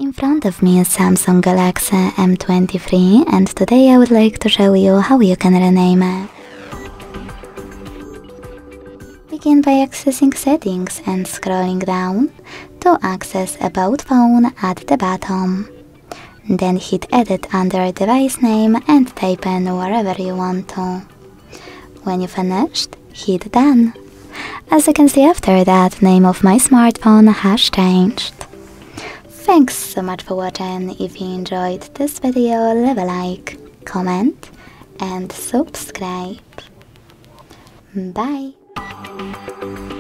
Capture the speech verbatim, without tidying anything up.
In front of me is Samsung Galaxy M twenty-three, and today I would like to show you how you can rename it. Begin by accessing settings and scrolling down to access about phone at the bottom. Then hit edit under device name and type in wherever you want to. When you finished, hit done. As you can see, after that, name of my smartphone has changed. Thanks so much for watching. If you enjoyed this video, leave a like, comment and subscribe. Bye!